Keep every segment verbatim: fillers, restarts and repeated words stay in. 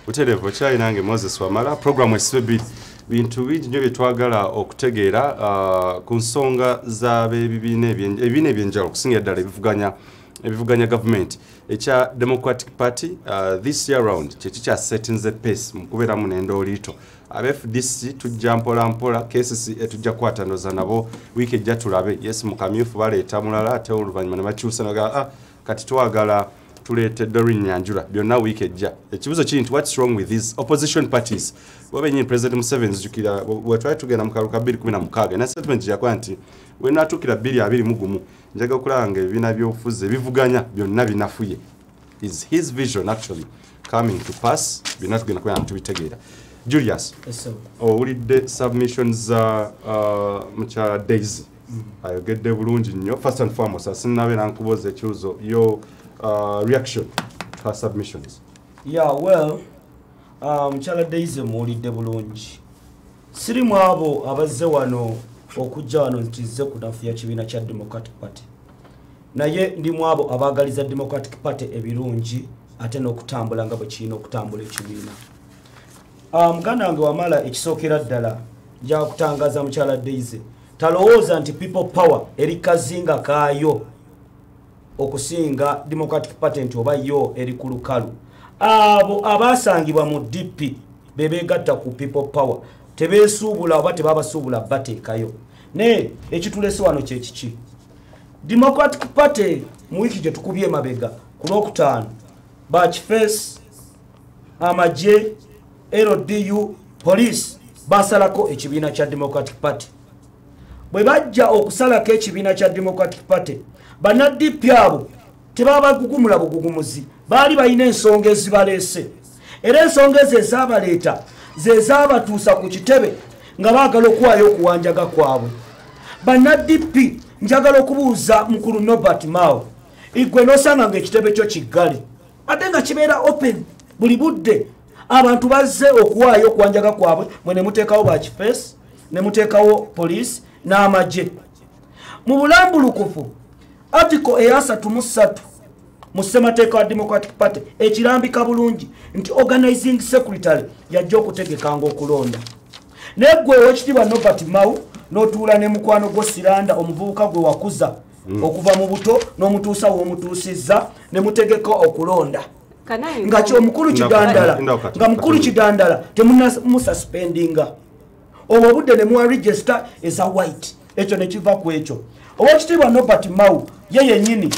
Uterevo chai nange Moses Wamala program esibe bintu bingi nyo byetwagala okutegeera uh, ku nsonga za bebibine ebine ebyenjalo kusinga ddala ebivuganya ebivuganya government echa Democratic Party uh, this year round kye kya setting the pace mukubera mu nendo lito abe F D C tujja mpola mpola cases etujja kwatanoza nabo wiki ejja tulabe yes mukamyufu baleeta mulala ate oluvanyuma ne bakyusa naga ah kati twagala tuleetedde Runyanjula byonna wiki ejja ekibuzo kiri nti what's wrong with these opposition parties wabenyi President Museveni zikira we try to get amkaruka two kumi na mukaaga na statement yakwa nti we natukira two abiri mugumu njaga okulanga ebina byofuze bivuganya byonna binafuye is his vision actually coming to pass binatugenda kwa ntubitegeera Julius yes sir owulidde submissions za uh, mucha Daisy mm. ayogedde bulungi nnyo first and foremost asinabe nankuboza ekibuzo yo uh, reaction to her submissions. Yeah, well um Muchala Daisy muwulidde bulungi siri mwabo abazze wano okujja wano ntize kunafuya kibiina kya Democratic Party naye ndi mwabo abagaliza Democratic Party ebirungi ate n'okutambula nga bwe kirina okutambula ekibiina. Muganda um, wange Wamala ekisookera ddala nja kutangaza Muchala Daisy talowooza nti people power eri kazinga kaayo okusinga Democratic Party nti oba yo eri ku lukalu abo abasangibwa mu D P bebegatta ku people power tebesuubula oba tebabasuubula bateekayo ne ekitulese wano kye kiki Democratic Party mu wiki gye tukubye mabega ku lwokutaano Bachface amaje L D U police basalako ekibiina kya Democratic Party bwe bajja okusalako ekibiina kya Democratic Party bana D P abo tebaba gugumula bugugumuzi bali bayina ensonga ezibaleese era ensonga ezo ezabaleeta ze zabatuusa ku kitebe nga baagala okuwaayo okuwanjaga kwabwe bana D P njagala okubuuza mukulu Norbert Mao igwe nosanga ng'ekitebe kyo kiggale ate nga kibeera open buli budde abantu bazze okuwaayo okuwanjaga kwabwe mwe ne muteekawo Bachface ne muteekawo police n'amagye mu bulambulukufu article eyasatu mu ssatu mu ssemateeka wa Democratic Party ekirambika bulungi nti organizing secretary yajja okutegekanga okulonda negwe owekitiibwa Norbert Mao n'otuula ne mukwano gwo Siranda omuvubuka gwe wakuza mm. okuva mu buto n'omutuusa w'omutuusizza ne mutegeka okulonda nga kyomukulu kidandala nga mukulu kidandala temunamususpendinga obwo budde ne muwa register eza white ekyo ne kiva ku ekyo owekitiibwa Norbert Mao ye yennyini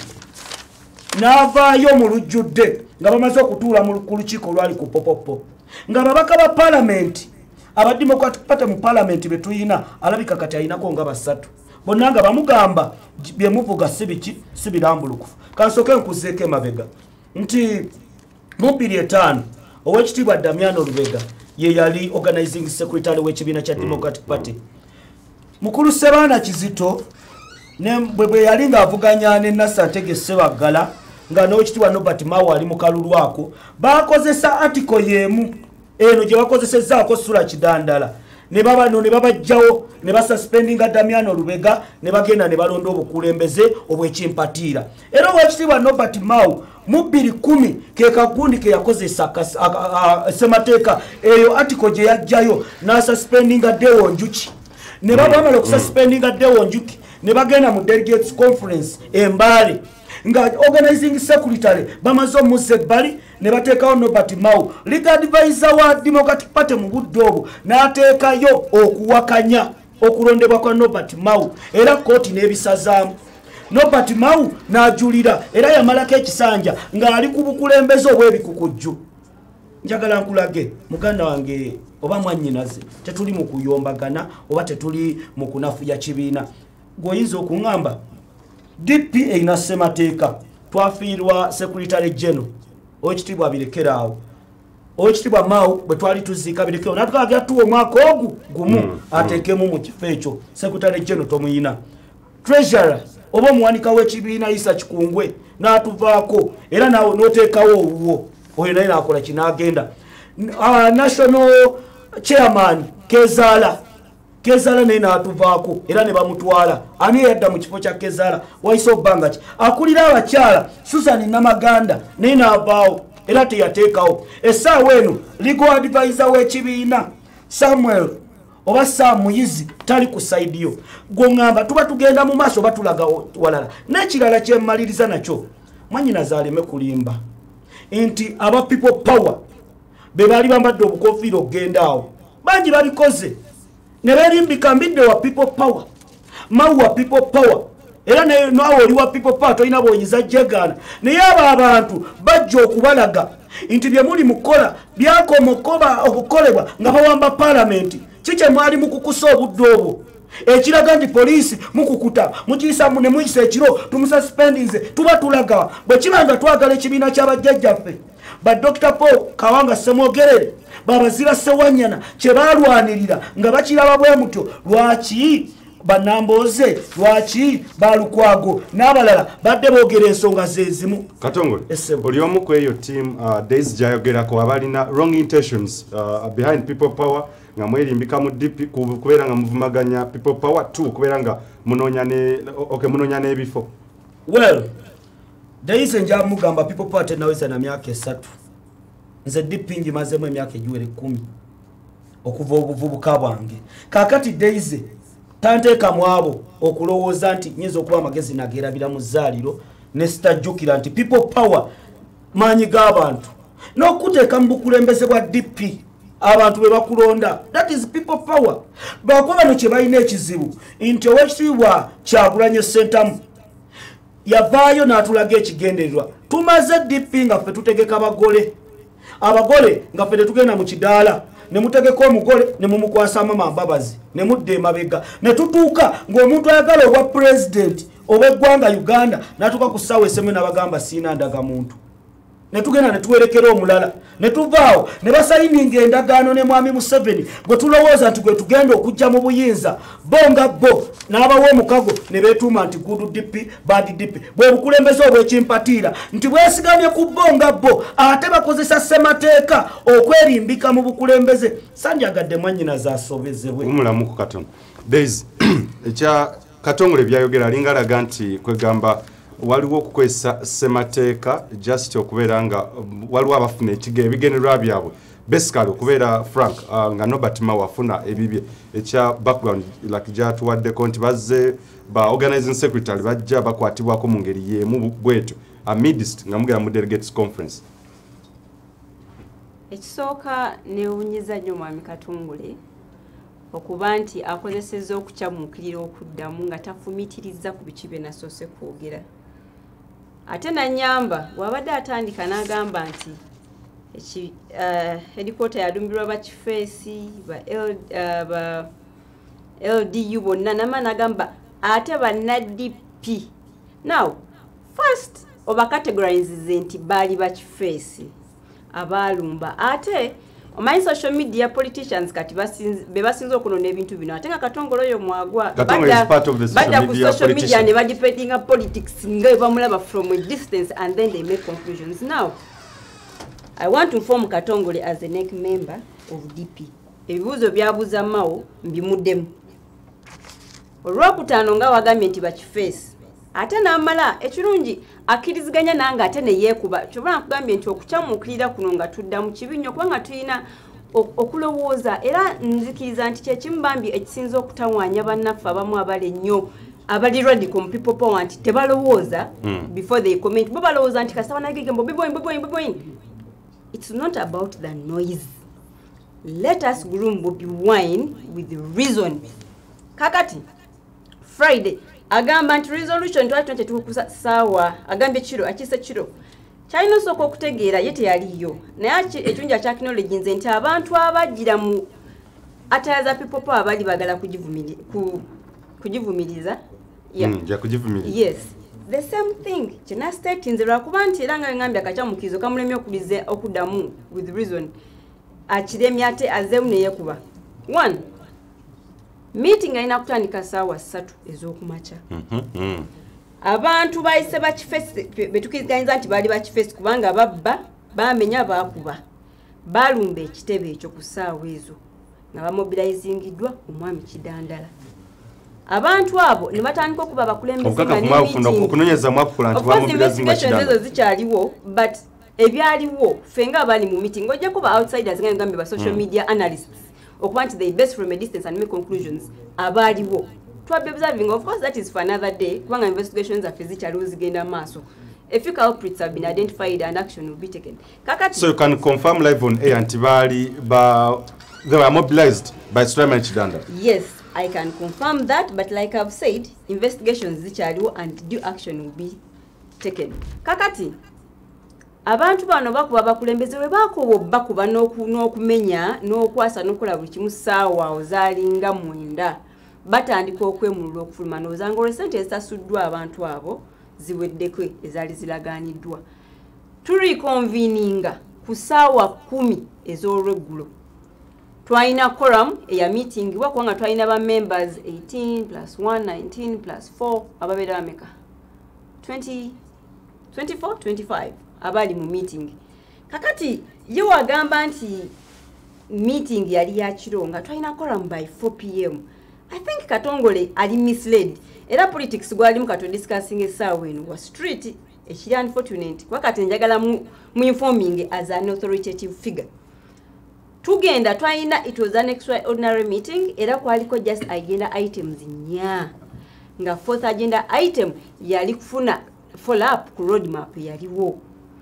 n'avaayo mu lujjudde nga bamaze okutuula ku lukiiko lwali ku popopo nga babaka ba palamenti aba Democratic Party mu palamenti be tuyina alabika kati ayinako nga basatu bonna nga bamugamba bye muvuga si biki si birambulukufu kansooke nkuzeeko emabega nti mu bbiri etaano owekitiibwa Damiano Lubega ye yali organizing secretary w'ekibiina kya Democratic Party mukulu Sebaana Kizito ne bwe yali ng'avuganya ne Nassantege Ssebaggala nga n'owekitiibwa Norbert Mao ali mu kalulwako bakozesa article yemu eno gye bakozesezzaako Sula Kidandala ne babano ne babajjawo ne basuspendinga Damiano Lubega ne bagenda ne balonda obukulembeze obw'ekimpatiira era owekitiibwa Norbert Mao mu bbiri kumi ke kagundi ke yakozesa ssemateeka eyo article gye yajjayo n'asuspendinga Dewo Njuki ne babamala okususpendinga Dewo Njuki ne bagenda mu delegates conference embale nga organizing secretary bamaze omuzze ebbali ne bateekawo Norbert Mao legal advisor wa Democratic Party mu budde obwo n'ateekayo okuwakanya okulondebwa kwa Norbert Mao era kooti n'ebisazaamu Norbert Mao n'ajulira era yamalako ekisanja ng'ali ku bukulembeze obw'ebikukujju njagala nkulage muganda wange oba mwannyinaze tetuli mu kuyombagana oba tetuli mu kunafuya kibiina goyinza okuŋŋamba D P eyina ssemateeka twafiirwa secretary general owekitiibwa abirekeraawo owekitiibwa Mao bwe twali tuziika birekeraawo natugambira tuwa omwaka ogu gumu mm, ateekemu mu kifo ekyo secretary general tomuyina treasurer oba omuwanika w'ekibiina Isa Kikungwe n'atuvaako era naawe n'oteekawo owuwo oyo naye n'akola kinaagenda uh, national chairman Kezaala Kezaala naye n'atuvaako era ne bamutwala ani yadda mu kifo kya Kezaala wayise obbanga ki akulira abakyala Susan Namaganda naye n'avaawo era teyateekawo essaawa eno legal advisor w'ekibiina Samuel oba Sam Muyizi tali ku side yo gongamba tuba tugenda mu maaso batulaga walala n'ekirala kyemmaliriza nakyo mwanyina zaaleme kulimba nti aba people power be bali bambadde obukofiira okugenda awo bangi babikoze ne berimbika mbidde wa people power mau wa people power era nawe oli wa people power tolina bwonyiza jegana naye abo abantu bajja okubalaga nti bye muli mukola byakomokoba okukolebwa nga bawamba palamenti kike mwali mukukusa obudde obwo ekiraga nti poliisi mukukuta mukiyisa ne muyisa ekiro tumususpendinze tuba tulaga bwe kibanga twagala ekibiina ky'abajjajjaffe ba Doctor Paul Kawanga Ssemwogerere babazira Ssewanyana kye baalwanirira nga bakiraba bwe mutyo lwaki banamboze lwaki balukwago n'abalala badde boogera ensonga zezimu Katongole oli omu ku eyo team uh, Daisy jayogerako abalina wrong intentions uh, behind people power nga mwerimbika mu D P kubeera nga muvumaganya people power two kubeera nga munonya ne okay munonya n'ebifo. Well Daisy nja mugamba people power tenaweza na myaka esatu nze D P njimazemu emyaka egiwere kumi okuva obuvubuka bwange kakati Daisy tanteeka mwabo okulowooza nti nyinza okuba amagezi nagerabira mu zzaaliro ne sitajjukira nti people power maanyi g'abantu n'okuteeka mu bukulembeze bwa D P abantu be bakulonda that is people power bakuba bano kye balina ekizibu nti owekitiibwa Kyagulanyi Ssentamu yavaayo n'atulaga ekigendererwa tumaze D P nga ffe tutegeka abagole abagole nga ffe tetugenda mu kidaala ne mutegeka omugole ne mumukwasa mama mbabazi ne mudde emabega ne tutuuka ng'omuntu ayagala obwa president obw'eggwanga Uganda n'atuuka ku ssaawa esemu n'abagamba siina ndaga muntu ne tugenda ne tuwerekera omulala ne tuvaawo ne basayininga endagaano ne mwami Museveni gwe tulowooza nti gwe tugenda okujja mu buyinza bo nga bo n'abawa omukago ne beetuuma nti good D P bad D P bwe bukulembeze obwekimpatiira nti bwesigamye ku bo nga bo ate bakozesa ssemateeka okwerimbika mu bukulembeze sanjagadde mwannyina zaasobezebwe umulamu ku katono Daisy ekya Katongole byayogera alinga alaga nti kwegamba waliwo okukwesa ssemateeka just okubeera nga um, waliwo abafuna ekige ebigendererwa byabwe basically okubeera frank uh, nga Norbert Mao afuna ebibye ekya background like gyatuwaddeko nti bazze ba organizing secretary bajja bakwatibwako mu ngeri y'emu bwetyo amidst nga mugera mu delegates conference. Ekisooka neewunyiza nnyo mwami Katongole okuba nti akozesezza okukyamuukirira okuddamu nga tafumitiriza ku biki bye nasoose kwogera. Ate nanyamba wabadde atandika n'agamba nti eki uh, headquarter yalumbirwa ba Kifeesi ba, L, uh, ba L D U bonna nama n'agamba ate banna D P. Now first oba categorize nti baali ba Kifeesi abalumba ate omanyi social media politicians kati be basinza okunona ebintu bino ate nga Katongole oyo mwagwa badda ku social media ne badipendinga politics nga bamulaba from a distance and then they make conclusions. Now I want to inform Katongole as a N E C member of D P ebibuuzo byabuuza Mao mbimuddemu olwokutaano nga wagambye nti bakifeesi ate n'amala ekirungi akkiriziganya nange ate ne yeekuba kyobula nkugambye nti okukyamuukirira kuno nga tudda mu kibinyo kubanga tulina okulowooza era nzikiriza nti kyekimu bambi ekisinza okutawaanya bannaffe abamu abali ennyo abali radical mu people power nti tebalowooza before they comment bo balowooza nti kasaba nagige mbo biboyin biboyin biboyin. It's not about the noise. Let us groom Bobi Wine with reason. Kakati Friday agamba nti resolution twali tukusa sawa agambe kiro akise kiro China soko okutegeera yete yaliyo naye ekyunja kya technology nze nti abantu abajira mu atayaza people power abali bagala kujivumiriza ku, kujivumiriza yeah mm, ja kujivumiriza yes the same thing China state nze lwakuba nti era nga ngambye akacamukizo kamulemye okulize okuddamu with reason akiremye ate azemu neyekuba one meeting aina kutandika sawa ssatu ez'okumaca mm -hmm. abantu bayise bakifeesi betukiganyiza nti baali bakifeesi kubanga babba bamenya bakuba balumba ekitebe ekyo ku ssaawa ezo nga bamobilizingiddwa omwami Kidandala. Abantu abo ne batandika okuba bakulembeze okunonyeza mwakukola nti bamobilizinga Kidandala ezo zikyaliwo but ebyaliwo fenga abali mu meeting ojja kuba outsiders nga ngambe ba social media analysts okuba nti they best from a distance and make conclusions abaliwo twabbe observing. Of course that is for another day kubanga investigations are physically zigenda maaso. A few culprits have been identified and action will be taken. Kakati, so you can confirm live on air Antibali ba they were mobilized by Sulaiman Chidandala? Yes, I can confirm that, but like I've said, investigations zichaliwo and due action will be taken. Kakati, abantu bano bakuba bakulembeze we bakuba bakuba n'okumenya n'okwasa n'okola buli kimu ssaawa ozalinga mwenda batandika okwemulula okufuluma n'ozanga olw'essente ezitasuddwa abantu abo ziweddeko ezaali ziragaaniddwa. Turiconveninga ku ssaawa kumi ez'olweggulo. Twalina quorum eya meeting wa kubanga twalina ba members eighteen plus one nineteen plus four ababeera bameka twenty twenty-four twenty-five abali mu meeting. Kakati ye wagamba nti meeting yali ya kiro nga twalina quorum by four p m I think Katongole ali misled. Era politics gwali mukato discussing essaawa eno wa street ekiri unfortunate wakati njagala mu, mu informing as an authoritative figure. Tugenda twalina it was an extraordinary meeting era kwaliko just agenda items nya nga fourth agenda item yali kufuna follow up ku roadmap yaliwo.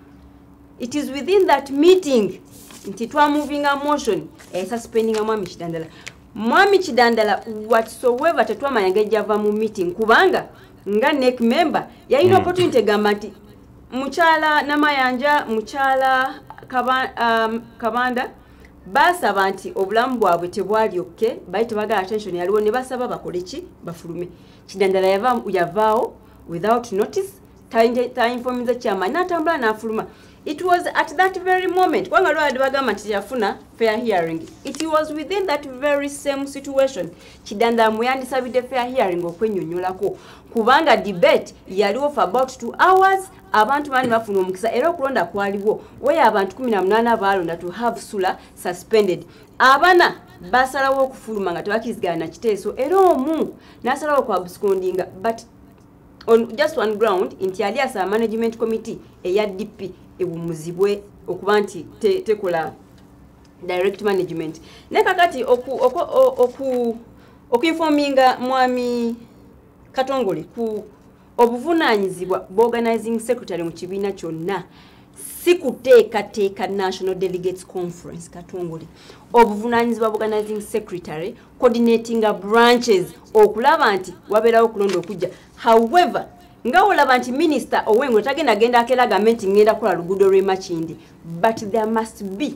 It is within that meeting nti twa moving a motion e suspending Mwami Chidandala. Mwami Chidandala whatsoever tetwamanya ngejava mu meeting kubanga nga neck member yalina mm. opportunity gamba nti muchala namayanja muchala kaba, um, kabanda basaba nti obulamu bwabwe tebwali okke bayite bagala attention yaliwo ne basaba bakole ki bafulume. Chidandala yava yavaawo without notice ta inform the chairman natambula n'afuluma. It was at that very moment kwanga lwadi bagamba nti yafuna fair hearing. It was within that very same situation Chidandala muyandisabidde fair hearing okwennyonnyolako kubanga debate yaliwo for about two hours abantu bani bafuna omukisa era okulonda kwaliwo weye abantu kumi na munana balonda to have Sula suspended. Abana basalawo okufuluma nga tebakirizigana na kiteeso era omu nasalawo kwa absconding but on just one ground nti yali asa management committee eya D P ewumuzibwe okuba nti tekola direct management. Nekakati oku oku oku okuinforminga Mwami Katongole ku obuvunanyizibwa organizing secretary mu kibiina kyonna sikuteeka teeka National Delegates Conference Katongole obuvunanyizibwa organizing secretary coordinating branches okulaba nti wabeerawo kulonda okujja. However nga olaba nti minister Owengo tagenda genda akelaga menti ngenda kola lugudo lwe Makindi, but there must be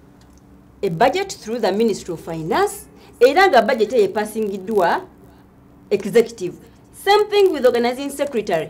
a budget through the Ministry of Finance era nga budget ye passingiddwa executive. Same thing with organizing secretary.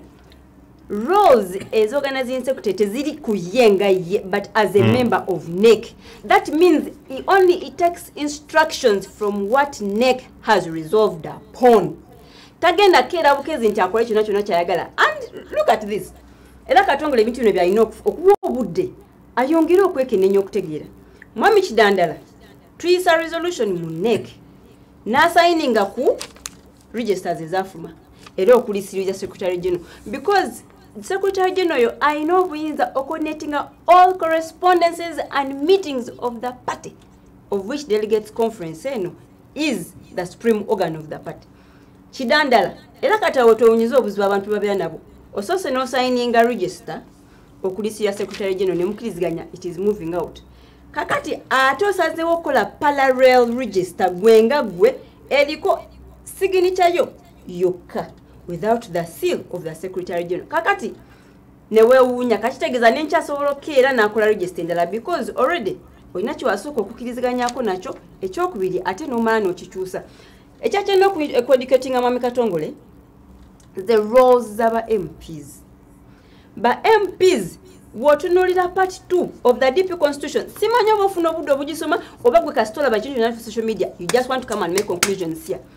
Roles as organizing secretary teziri kuyenga ye, but as a mm. member of N E C. That means it only it takes instructions from what N E C has resolved upon. Tagenda kera bukezi nti akole kyonna kyonna kyayagala. And look at this. Era Katongole ebintu bino byalina okuwa obudde ayongere okwekenneenya okutegeera. Mwami Chidandala tuyisa resolution mu N E C n'asayininga ku registers ezafuma era okulisiriza Secretary General because Secretary General yo ayina obuyinza coordinating all correspondences and meetings of the party of which delegates conference eno is the supreme organ of the party. Chidandala era katawo towunyiza obuzibu abantu babeera nabo osose no signing a register okulisiriza Secretary General ne mukiriziganya it is moving out. Kakati ate osazeewo okola parallel register gwenga gwe eriko signature yo yokka without the seal of the Secretary General. Kakati newewuunya kakitegeeza nenkyasobola okkeera n'akola register endala because already olina kiwasooka okukiriziganyako nakyo ekyokubiri ate n'omala n'okikyusa. Ekyakyalina okueducatinga Mwami Katongole the roles z'aba M Ps. Ba M Ps wotunuulira part two of the D P constitution simanya oba ofuna obudde obugisoma oba gwe kasitola bakintu na social media you just want to come and make conclusions here.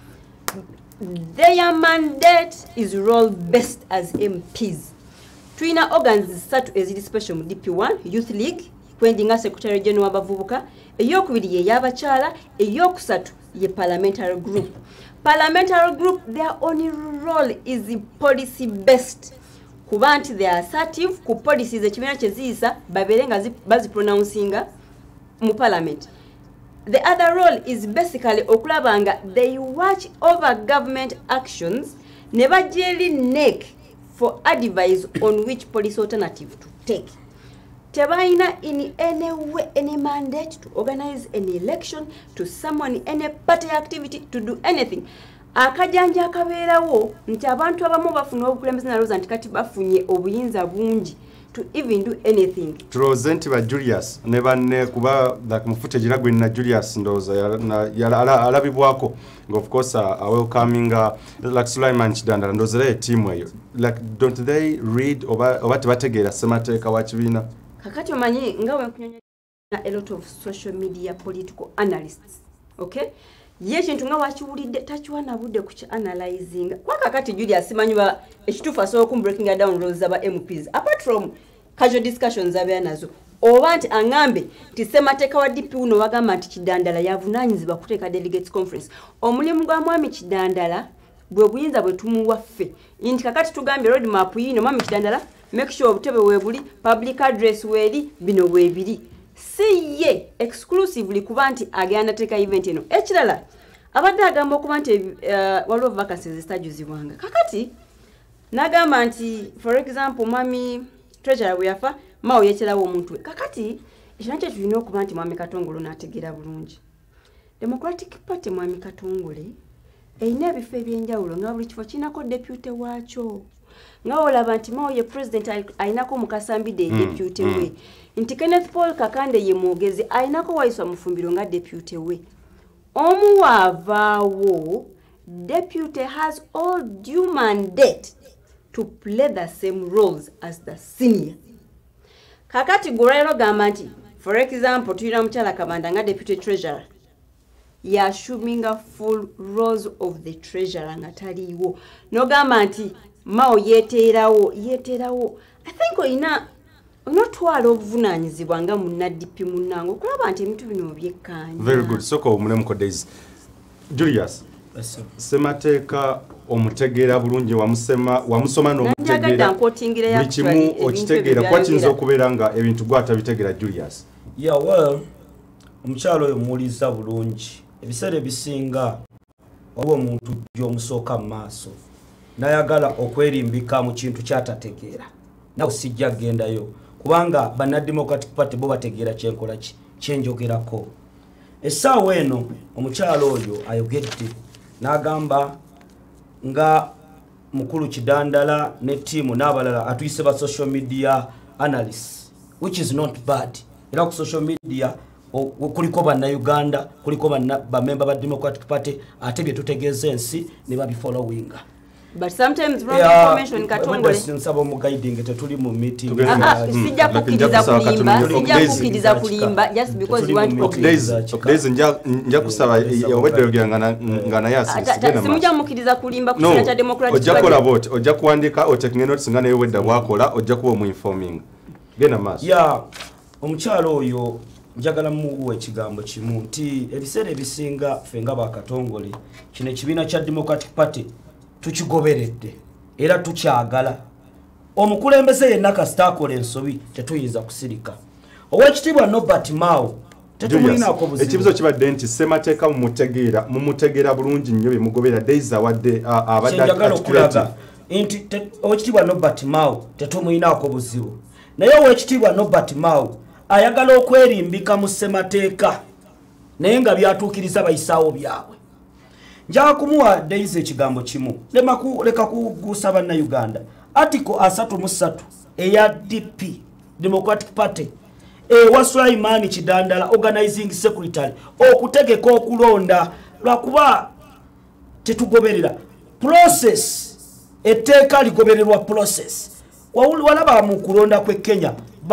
Their mandate is role based as M Ps. Twina organs zisatu eziri special mu D P one Youth League kwendinga Secretary General w'abavubuka, eyokubiri ye y'abakyala, eyokusatu ye parliamentary group. Parliamentary group their only role is policy based. kuba nti they are assertive ku policies ekibiina kye ziyisa babeere nga bazipronouncinga mu parliament. The other role is basically okulaba nga they watch over government actions ne bajja eri N E C for advice on which policy alternative to take. Tebaina in any way any mandate to organize an election, to summon any party activity, to do anything. Akajanja akabeerawo nti abantu abamu bafuna obukulembeze nalooza nti kati bafunye obuyinza bungi to even do anything. Tuloze nti ba Julius ne banne kuba like mu footage nagwe na Julius ndooza alabibwako of course uh, are welcoming uh, like Sulaiman Chidandala ndooza le team eyo like don't they read oba oba tebategeera semateeka wa kibiina. Kakati omanyi nga we kunyonya a lot of social media political analysts, okay? Ye kintu nga wakiwulidde takiwana budde ku analyzing. Kwa kakati Julius simanywa ekitufu asobola ku breaking down roles aba M Ps apart from casual discussions abya nazo. Oba nti angambe ti semateeka wa D P uno wagamba nti Kidandala yavunaanyizibwa kuteeka delegates conference. Omulimu gwa mwami Kidandala bwe buyinza bwe tumuwaffe. Nti kakati tugambye road map yino mwami Kidandala make sure obutebe webuli public address weri bino webiri. Si ye exclusively kuba nti agenda teka event eno. Ekirala abadde agamba okuba nti uh, waliwo vacancies zitajuzibwanga. Kakati nagamba nti for example mwami treasurer we yafa mao yekirawo omuntu we. Kakati ekyanche tulina okuba nti mwami Katongole n'ategeera bulungi. Democratic Party mwami Katongole eyina ebifo ebyenjawulo nga buli kifo kinako deputy waakyo. Nga olaba nti mao ye president ainako mukasambide mm, deputy mm. we. Nti Kenneth Paul Kakande ye mwogezi ainako waiswa mufumbiro nga deputy we. Omu wavaawo deputy has all due mandate to play the same roles as the senior. Kakati Gurairo gamba nti for example tuyina mukyala Kabanda nga deputy treasurer ya assuming a full roles of the treasurer nga taliwo. No gamba nti mao yeteerawo yeteerawo. I think oyina onotwala obuvunaanyizibwa nga munnadipi munnango okulaba nti ebitu bino byekkaanya. Very good. Soko omulemu ko days. Julius. Yes, semateeka omutegeera bulungi wamusema wamusoma n'omutegeera. Buli kimu okitegeera kwa kiyinza okubeera nga ebintu gwata bitegeera Julius. Yeah, well, omukyalo oyo muwuliza bulungi. Ebiseera ebisinga waliwo omuntu gy'omusooka mu maaso nayagala okwerimbika mu kintu kyatategeera. Nawe sijja kugendayo kubanga bana Democratic Party bo bategeera kyenkola ki kyenjogerako. Essaawa eno omukyalo oyo ayogedde n'agamba nga mukulu Kidandala ne tiimu n'abalala atuyise ba social media analysts, which is not bad. Era ku social media kuliko banna Uganda, kuliko banna ba member ba Democratic Party ate bye tutegeeza ensi ne babi following. But sometimes wrong yeah, information Katongole nsaba mu guiding tetuli mu meeting. Sijja kukiriza kulimba, sijja kukiriza kulimba just because you want to days days nja nja kusaba obedde ngana ngana yasi. Simujja mukiriza kulimba ku kya Democratic Party. Ojja kola vote, ojja kuandika o taking notes ngana yewedda bwakola, ojja kuba mu informing. Gena mas. Yeah, omukyalo oyo njagala muwe ekigambo kimu nti ebiseera ebisinga fenga ba Katongole kino ekibiina kya Democratic Party tukigoberedde era tukyagala. Omukulembeze yenna kasita akola ensobi tetuyinza kusirika. Owekitiibwa Norbert Mao tetumulinaako buzibu. Ekibuzo kibadde nti semateeka mumutegeera mumutegeera bulungi nnyo bye mugobera days awadde abadde akulaga nti owekitiibwa Norbert Mao tetumulinaako buzibu. Naye owekitiibwa Norbert Mao ayagala okwerimbika mu semateeka naye nga byatuukiriza bayisaawo byabwe. Njaga kumuwa days ekigambo kimu lema ku leka kugusa banna Uganda. Article asatu mu ssatu eya D P Democratic Party e wa Sulaiman Kidandala organizing secretary okutegeka okulonda lwakuba tetugoberera process eteeka ligobererwa process. Walaba mu kulonda kwe Kenya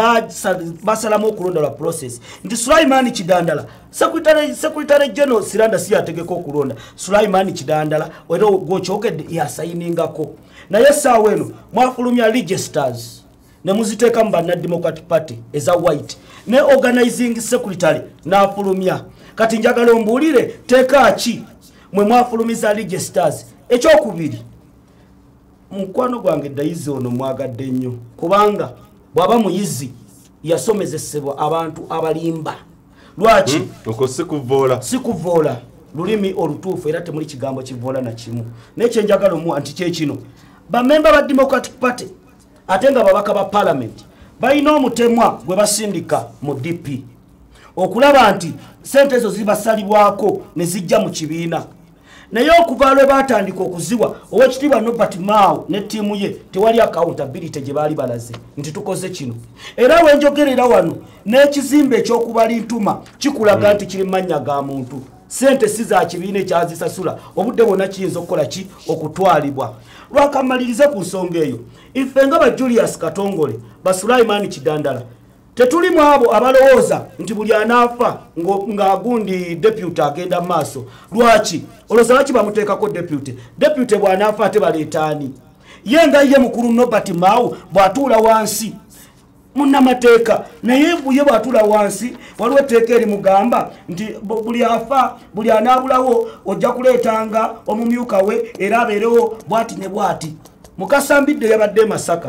basalamu okulonda lwa process nti Sulaiman Kidandala secretary secretary general Siranda si ategeka okulonda Sulaiman Kidandala wero gochogedde ya sayiningako naye saawa eno mwafulumya registers ne muziteeka mu banna Democratic Party eza white ne organizing secretary n'afulumya. Kati njagala ombuulire teeka ki mwe mwafulumiza registers. Ekyokubiri mukwano gwange Daisy ono mwagadde nnyo kubanga bwaba muyizi yasomezesebwa abantu abalimba lwaki hmm? Oko sikuvoola sikuvoola lulimi olutuufu era temuli kigambo kivoola na kimu nekyo njagala omu anti kyekino bamemba ba Democratic Party ate nga babaka ba Parliament balina omutemwa gwe basindika mu D P okulaba nti sente ezo zibasalibwako ne zijja mu kibiina naye okuva lwe batandika okuziwa owekitiibwa Norbert Mao ne ttiimu ye tewali accountability gye baali balaze nti tukoze kino era wenjogerera wano n'ekizimbe eky'okubali ntuma kikulaga nti kiri mannya ga muntu sente si za kibiina ekyazisasula obudde bwonna kiyinza okukola ki okutwalibwa lwakamalirize ku nsonga eyo ife nga ba Julius Katongole ba Sulaiman Kidandala tetulimu abo abalowooza nti buli anaafa ng'agundi deputy agenda maaso lwaki olowooza lwaki bamuteekako deputy deputy bw'anaafa ate baleetaani ye nga ye mukulu Norbert Mao bw'atuula wansi munnamateeka naye buye bw'atuula wansi waliwo etteeka erimugamba nti buli afa buli anaabulawo ojja kuleetanga omumyuka we era abeerewo bw'ati ne bw'ati Mukasambidde yabadde Masaka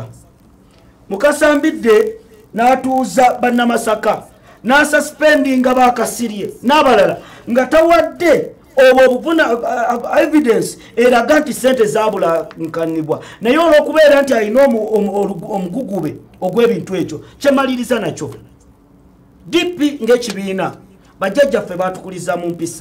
Mukasambidde n'atuuza bannamasaka n'asuspendinga bakasirye n'abalala nga tawadde obwo obuvuna uh, evidence eraga nti sente zabulankanibwa naye olw'okubeera nti alina omugugube ogw'ebintu ekyo kyemaliriza nakyo D P ng'ekibiina bajjajjaffe baatukuliza mu mpisa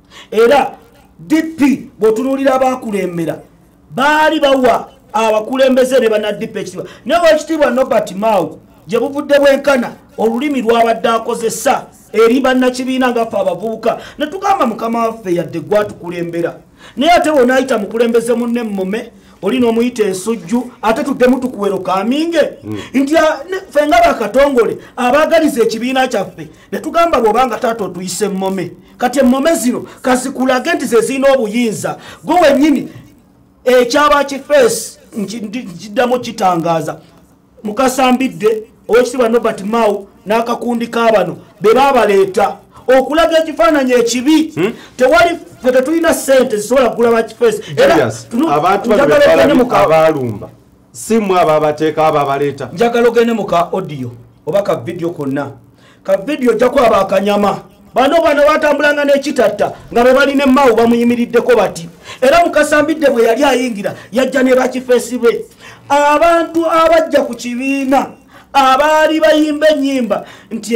era D P bw'otunuulira abaakulembera baali bawa abakulembeze ne banna D P ekitiibwa naye wekitiibwa Norbert Mao gye buvudde bwenkana olulimi lwabadde akozesa eri bannakibiina ngaffe abavubuka ne tugamba mukama waffe yadde gwatukulembera naye ate wonaayita mukulembeze munne mmome oli n'omuyita ensujju ate tuddemu tukuwero kaminge mm. nti ffe nga bakatongole abaagaliza ekibiina kyaffe ne tugamba bw'obanga taata otuyise mmome kati emmome zino kazikulage nti ze zirina obuyinza gwe wennyini ekyaba kifeesi nkiddamu kitangaaza Mukasambidde owekitiibwa Norbert Mao n'akakundi k'abano be baabaleeta okulaga ekifaananyi ekibi hmm? tewali ffe tetulina ssente zisobola kugula bakifeesi era abantu bano abaalumba si mmwe abo abateeka abo abaleeta njagala ogende mu ka audio oba ka vidiyo konna ka vidiyo ojja kwaba akanyama bano bano batambulanga n'ekitatta nga be balina Mao bamuyimiriddeko bati era Mukasambidde bwe yali ayingira yajja ne bakifeesi be abantu abajja ku kibiina abaali bayimba ennyimba nti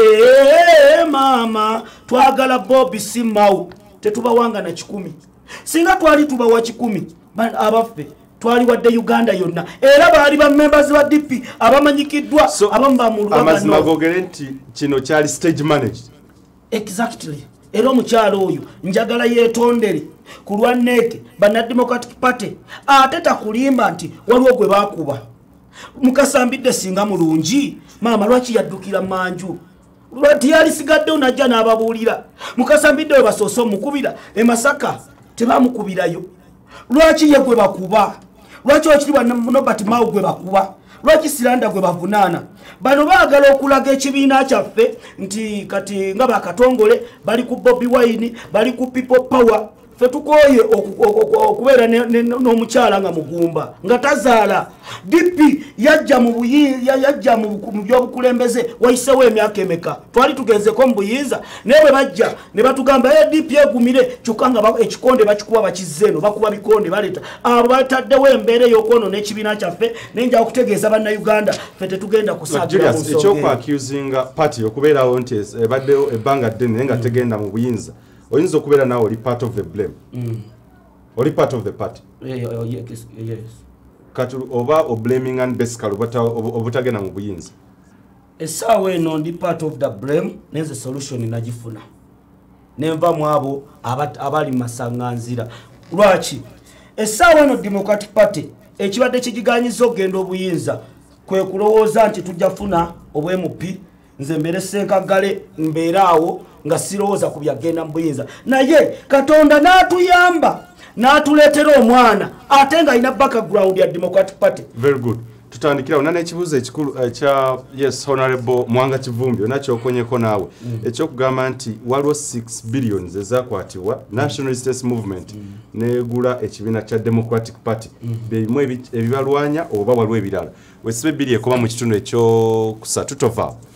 ee maama twagala Bobby si Mao tetubawanga na kikumi singa twali tubawa kikumi abaffe twali wadde Uganda yonna era baali ba members ba D P abamanyikiddwa so, abamu bamulwa amazima gogere nti kino kyali stage managed exactly era omukyalo oyo njagala yeetondere ku lwa neeke banna Democratic Party ate takulimba nti waliwo gwe baakuba Mukasambidde singa mulungi maama lwaki yaddukira manju lwati yali sigadde najja n'ababuulira Mukasambidde we basoose omukubira e Masaka tebamukubirayo lwaki ye gwe bakuba lwaki okitibwa Norbert Mao gwe bakuba lwaki Siranda gwe bavunaana bano baagala okulaga ekibiina kyaffe nti kati nga bakatongole bali ku Bobi Wine bali ku People Power ffe tukooye okubeera n'omukyala nga mugumba nga tazaala D P yajja mu yajja mu byobukulembeze wayisewo emyaka emeka twali tugenzeko mu buyinza naye bwe bajja ne batugamba ye D P egumire kyokka nga ekikonde bakikuba bakizze eno bakuba bikonde baleeta abo bataddewo embeera ey'okwonoona ekibiina kyaffe nenja okutegeeza bannayuganda ffe tetugenda kusaagira mu nsonga ekyokwakusinga party okubeerawo nti ebaddewo ebbanga ddene naye nga tegenda mu buyinza oyinza okubeera nawe oli part of the blame mm. oli part of the party yeah, yeah, yes, yes. kati oba oblaming and basically obutagenda mu buyinza essaawa eno ndi part of the blame nenze solution nagifuna nenva mu abo abali masaŋŋanzira lwaki essaawa eno Democratic Party ekibadde kigiganyiza okugenda obuyinza kwe kulowooza nti tujja funa obw M P nze mbere senkagale mbeeraawo nga sirowooza ku byagenda mu buyinza naye Katonda n'atuyamba n'atuleetera omwana ate nga alina background ya Democratic Party. Very good. tutandikira ona n'ekibuuzo ekikulu ekya yes honorable Mwanga Kivumbi onakyo okonyeko naawe mm. ekyokugamba nti waliwo six billions ezakwatibwa National Resistance Movement mm. negula ekibiina kya Democratic Party mm. bebimu ebibalwanya oba waliwo ebirala wesibe biri ekoba mu kitundu ekyokusatu tova